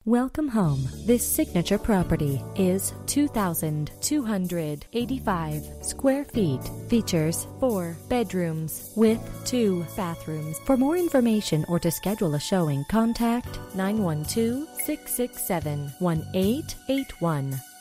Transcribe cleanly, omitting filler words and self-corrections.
Welcome home. This signature property is 2,285 square feet. Features 4 bedrooms with 2 bathrooms. For more information or to schedule a showing, contact 912-667-1881.